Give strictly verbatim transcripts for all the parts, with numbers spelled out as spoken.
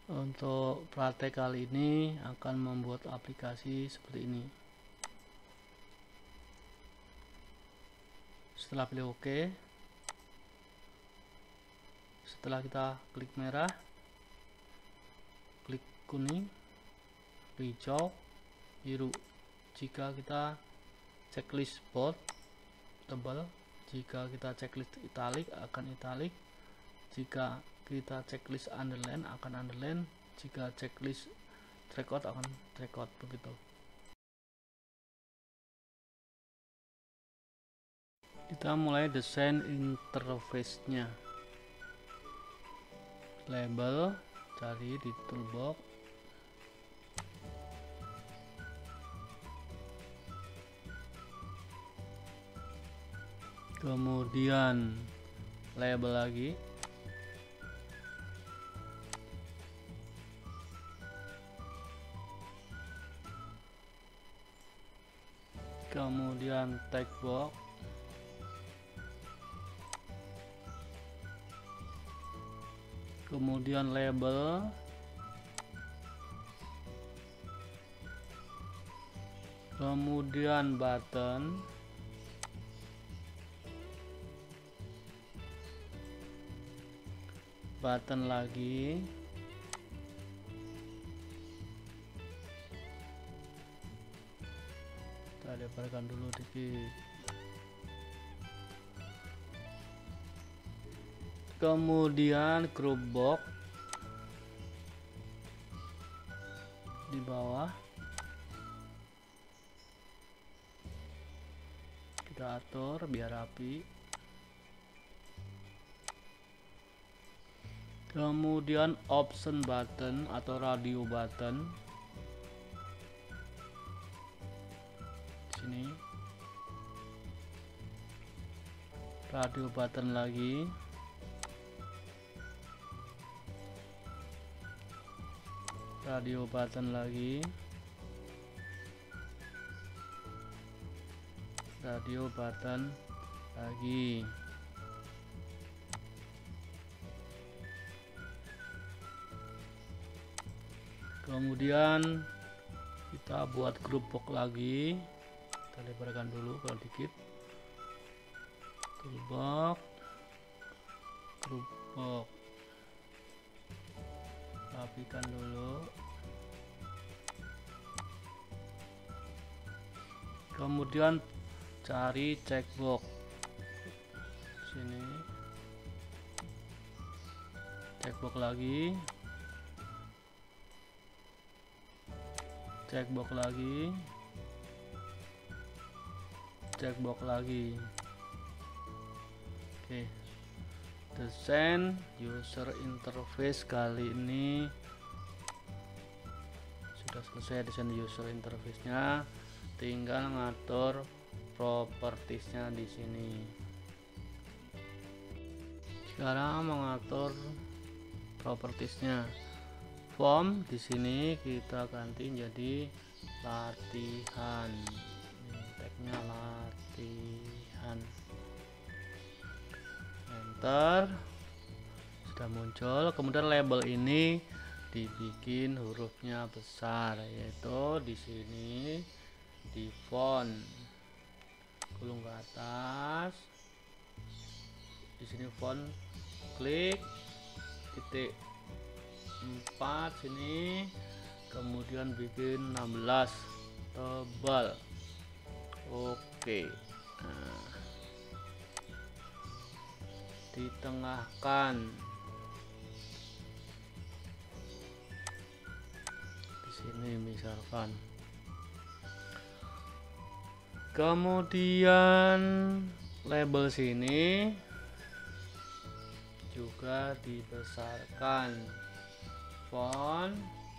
Untuk praktek kali ini akan membuat aplikasi seperti ini. Setelah pilih OK, setelah kita klik merah, klik kuning, hijau, biru. Jika kita checklist bold, tebal. Jika kita checklist italic akan italic. Jika kita checklist underline akan underline. Jika checklist trackout akan trackout, begitu. Kita mulai desain interface-nya. Label, cari di toolbox. Kemudian label lagi. Kemudian text box. Kemudian label. Kemudian button. Button lagi. Kita lebarkan dulu dikit. Kemudian group box di bawah. Kita atur biar rapi. Kemudian option button atau radio button. Sini. Radio button lagi. Radio button lagi. Radio button lagi. Kemudian kita buat group box lagi. Kita lebarkan dulu kalau dikit. Toolbox, group box. Rapikan dulu. Kemudian cari checkbox. Sini. Checkbox lagi. Checkbox lagi. Checkbox lagi. Oke. Desain user interface kali ini sudah selesai. Desain user interface-nya, tinggal ngatur propertiesnya di sini. Sekarang mengatur propertiesnya. Form di sini kita ganti jadi latihan. Ini tagnya latihan. Enter. Sudah muncul. Kemudian label ini dibikin hurufnya besar, yaitu di sini di font. Gulung ke atas. Di sini font, klik titik empat sini, kemudian bikin enam belas tebal. Oke. Nah, ditengahkan di sini misalkan. Kemudian label sini juga dibesarkan. Font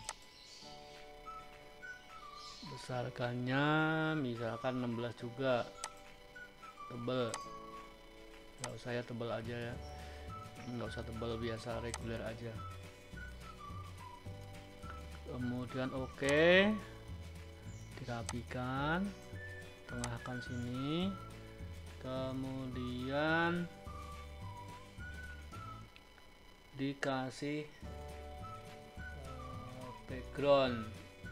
besarkannya misalkan enam belas juga, tebel. Nggak usah ya tebel aja ya, nggak usah tebel, biasa reguler aja. Kemudian oke, okay. Dirapikan, tengahkan sini, kemudian dikasih background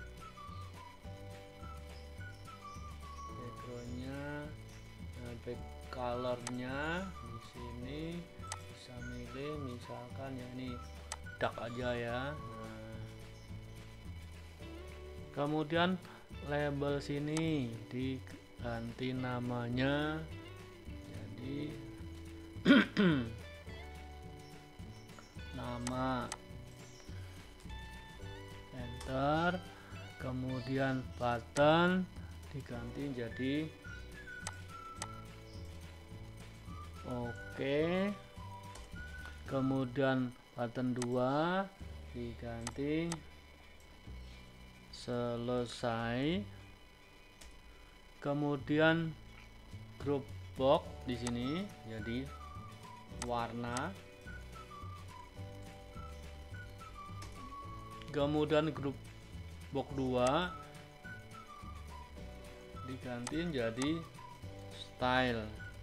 backgroundnya nah, back colornya di sini bisa milih misalkan ya ini dark aja ya. Nah, kemudian label sini diganti namanya jadi nama, enter, kemudian button diganti jadi oke, kemudian button dua diganti selesai, kemudian group box di sini jadi warna, kemudian grup box dua diganti jadi style.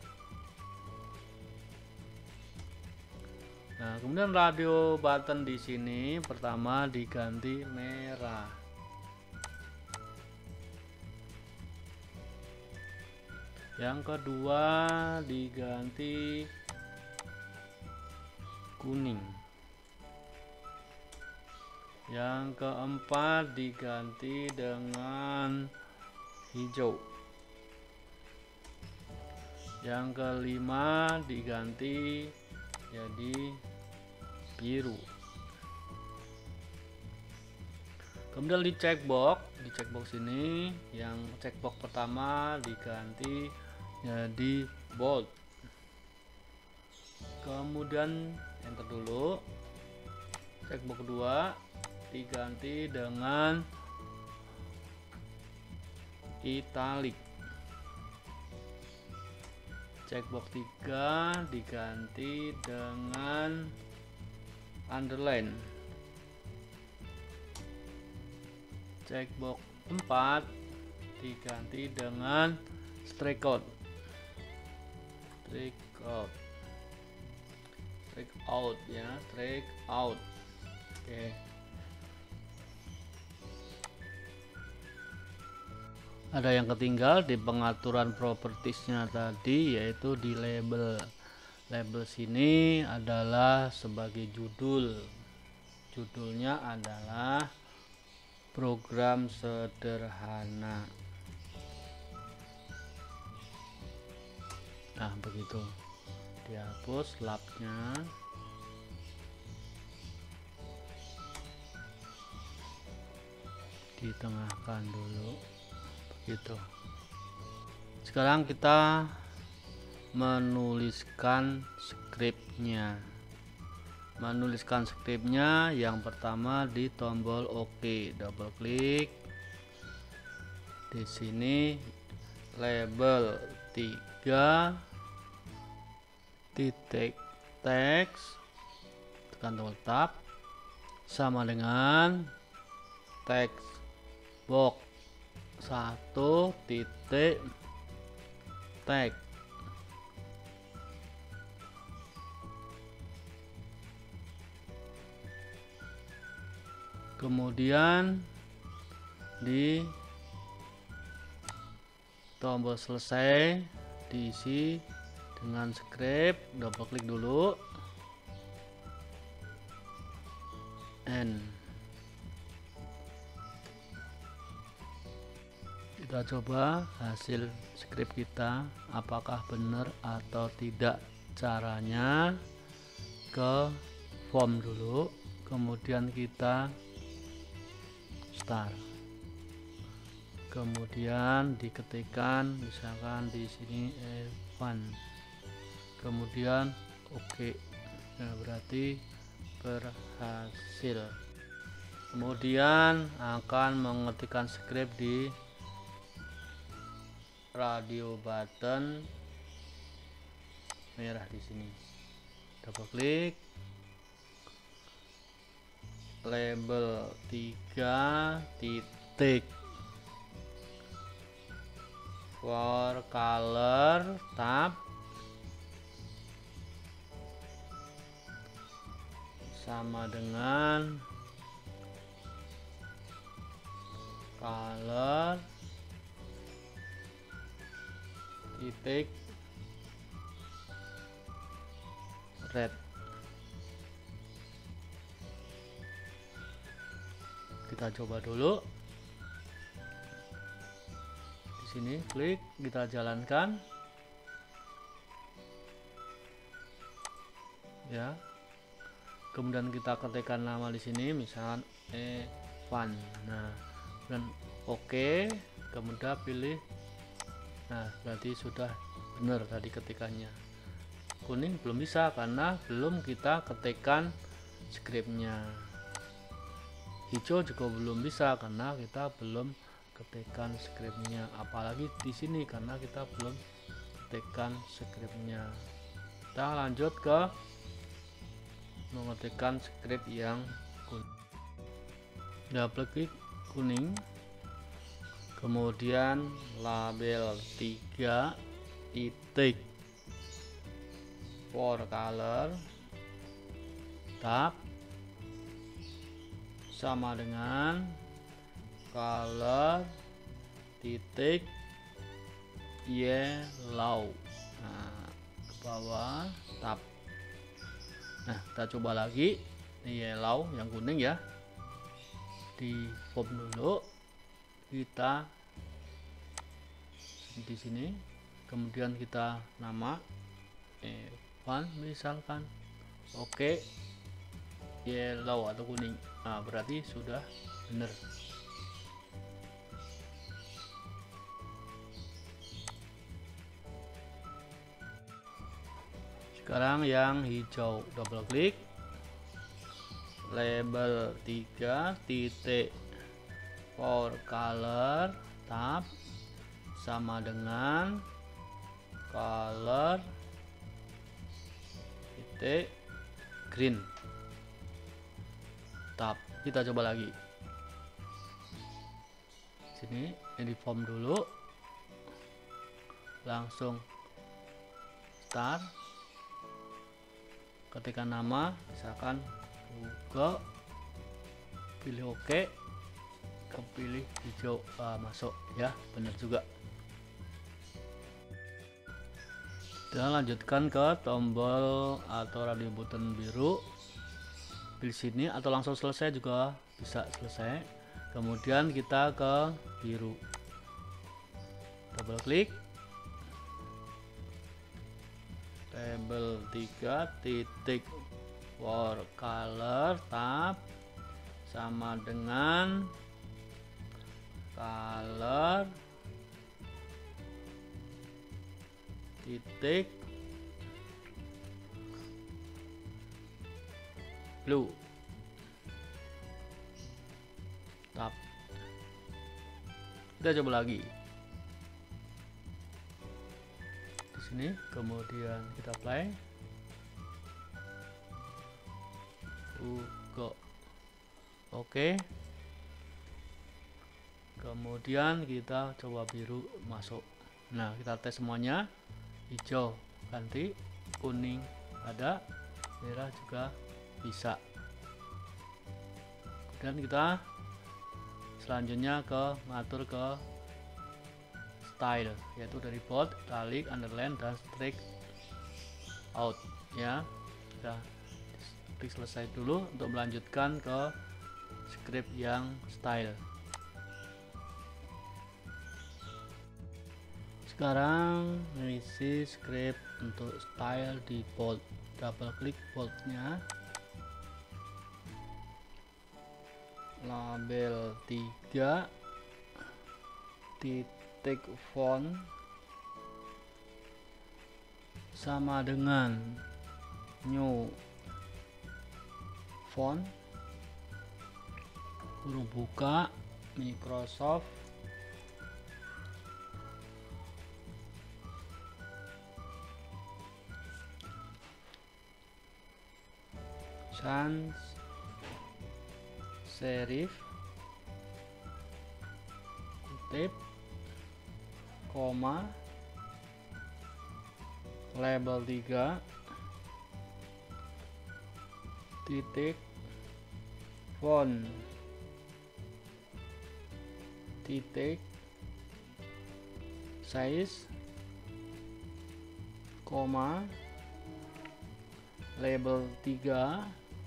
Nah, kemudian radio button di sini pertama diganti merah. Yang kedua diganti kuning. Yang keempat diganti dengan hijau. Yang kelima diganti jadi biru. Kemudian di checkbox, di checkbox ini yang checkbox pertama diganti jadi bold. Kemudian enter dulu. Checkbox kedua diganti dengan italic. Checkbox tiga diganti dengan underline. Checkbox empat diganti dengan strikeout. Strikeout. Strikeout ya, strikeout. Oke. Ada yang ketinggal di pengaturan propertiesnya tadi, yaitu di label. Label sini adalah sebagai judul. Judulnya adalah program sederhana. Nah, begitu. Dihapus labnya. Ditengahkan dulu. Gitu. Sekarang kita menuliskan skripnya. Menuliskan skripnya yang pertama di tombol OK, double klik. Di sini label tiga titik teks, tekan tombol tab sama dengan teks box satu titik tag. Kemudian di tombol selesai diisi dengan script, double klik dulu, N. Kita coba hasil script kita apakah benar atau tidak. Caranya ke form dulu, kemudian kita start, kemudian diketikkan misalkan di sini Evan, kemudian oke. Nah, berarti berhasil. Kemudian akan mengetikkan script di radio button merah di sini. Double klik, label tiga titik for color tab sama dengan titik red. Kita coba dulu. Di sini klik, kita jalankan. Ya. Kemudian kita ketikkan nama di sini, misalkan Evan. Nah, dan oke, okay. Kemudian pilih. Nah, berarti sudah benar tadi ketikannya. Kuning belum bisa karena belum kita ketikkan scriptnya. Hijau juga belum bisa karena kita belum ketikkan scriptnya. Apalagi di sini karena kita belum ketikkan scriptnya. Kita lanjut ke mengetikkan script yang kuning. Double klik kuning, kemudian label tiga titik for color tab sama dengan color titik yellow. Nah, ke bawah tab. Nah, kita coba lagi yellow yang kuning ya. Di form dulu, kita di sini, kemudian kita nama Evan misalkan. Oke, yellow atau kuning. Nah, berarti sudah benar. Sekarang yang hijau, double klik label tiga titik for color tab sama dengan color titik green tab. Kita coba lagi. Sini ini form dulu, langsung start. Ketika nama misalkan Google, pilih OK, kepilih hijau, uh, masuk ya, benar juga. Dan lanjutkan ke tombol atau radio button biru, pilih sini atau langsung selesai juga bisa selesai. Kemudian kita ke biru, double klik label tiga titik for color tab sama dengan color titik blue tab. Kita coba lagi di sini, kemudian kita play. Go. Oke, kemudian kita coba biru masuk. Nah, kita tes semuanya. Hijau ganti, kuning ada, merah juga bisa. Dan kita selanjutnya ke ngatur ke style, yaitu dari bold, italic, underline, dan strike out ya. Kita klik selesai dulu untuk melanjutkan ke script yang style. Sekarang mengisi script untuk style di bold, double klik boldnya, label tiga titik font sama dengan new font kurung buka Microsoft sans serif kutip koma label tiga titik font titik size koma, label tiga,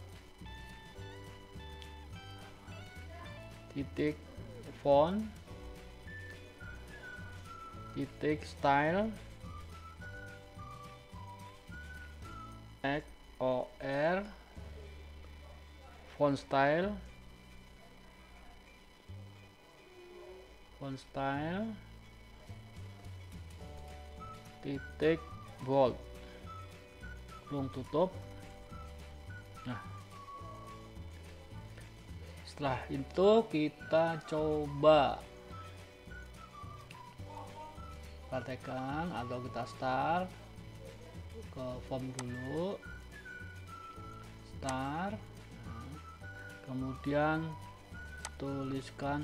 titik font, titik style, X O R, font style, font style, titik bold, kurung tutup. Nah, setelah itu kita coba praktekkan atau kita start ke form dulu, start, nah, kemudian tuliskan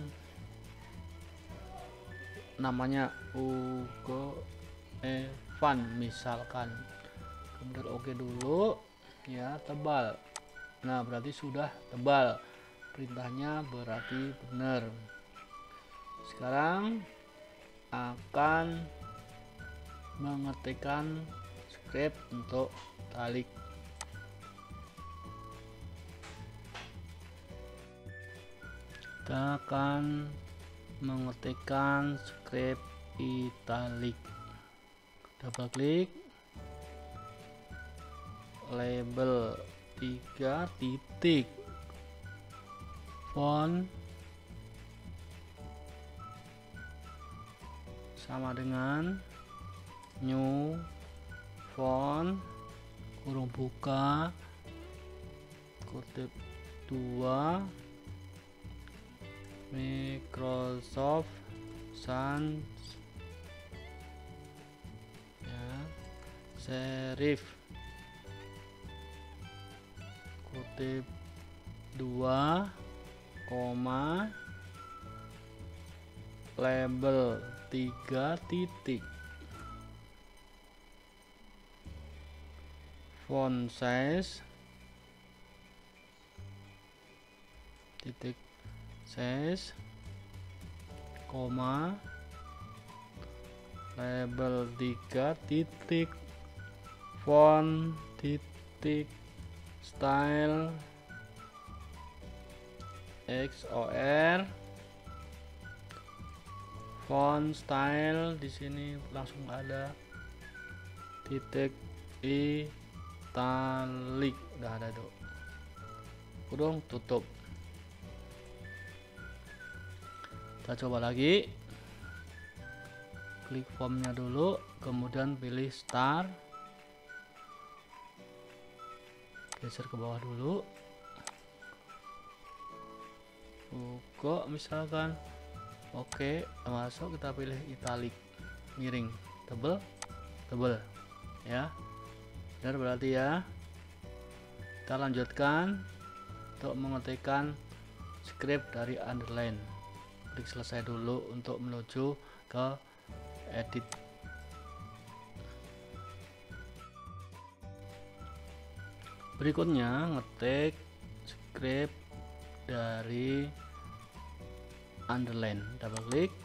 namanya Ugo Evan misalkan, kemudian oke dulu ya, tebal. Nah, berarti sudah tebal, perintahnya berarti benar. Sekarang akan mengetikkan script untuk italic. Kita akan mengetikkan script italic. Double klik, label tiga titik, font sama dengan new font, kurung buka, kutip dua, Microsoft Sans ya, serif, kutip dua, koma, label tiga titik, font size, titik size, koma, label tiga titik, font titik style, X O R, font style di sini langsung ada titik italic, udah ada tuh, kurung tutup. Kita coba lagi, klik formnya dulu, kemudian pilih start, geser ke bawah dulu, buka misalkan, oke, masuk, kita pilih italic, miring, tebel, tebel ya, benar berarti ya. Kita lanjutkan untuk mengetikkan script dari underline. Klik selesai dulu untuk menuju ke edit. Berikutnya ngetik script dari underline, double klik,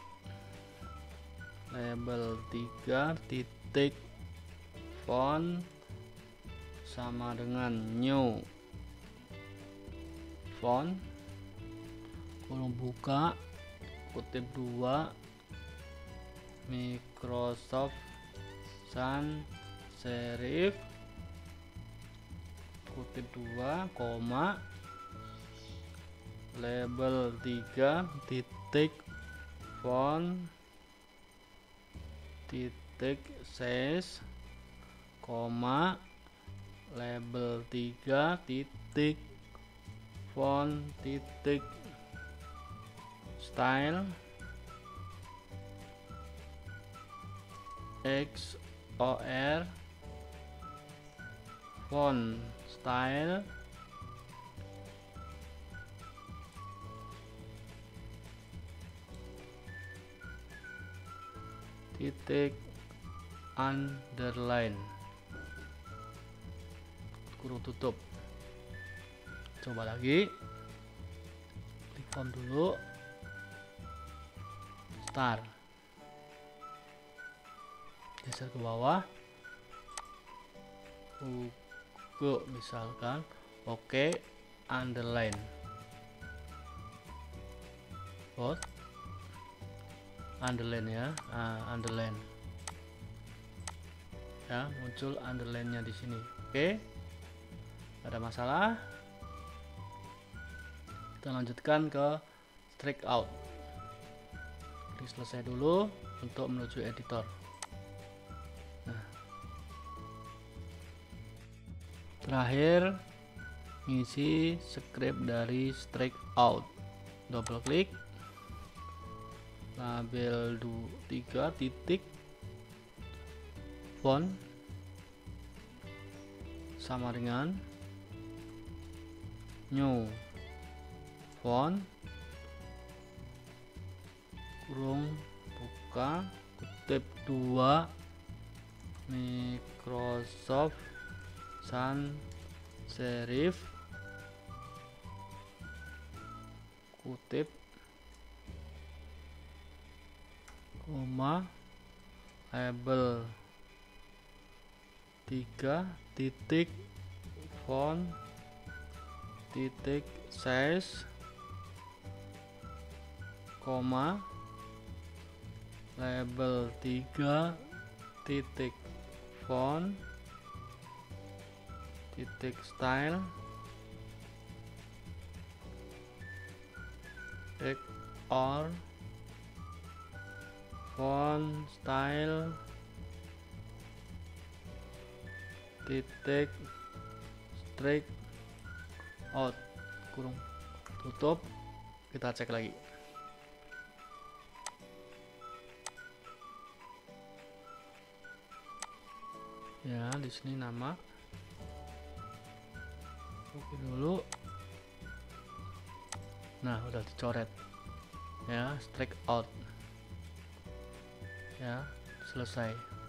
label tiga titik, font sama dengan new font, kurung buka, kutip dua, Microsoft Sans serif, kutip dua, koma, label tiga titik, font titik size, koma, label tiga titik, font titik style, X O R, font style, titik underline, kurung tutup. Coba lagi, klik font dulu, start, geser ke bawah, Hugo misalkan. Oke, underline bold, underline ya, ah, underline ya, muncul underline-nya di sini. Oke, ada masalah. Kita lanjutkan ke strike out. Klik selesai dulu untuk menuju editor. Nah, terakhir ngisi script dari strike out. Double klik, label tiga titik, font sama dengan new font, kurung buka kutip dua, Microsoft Sans serif, kutip koma, label tiga titik, font titik, size, koma, label tiga titik, font titik, style, titik, or, font style titik, strike out, kurung tutup. Kita cek lagi. Ya, di sini nama. Oke dulu. Nah, udah dicoret. Ya, strike out. Ya, selesai.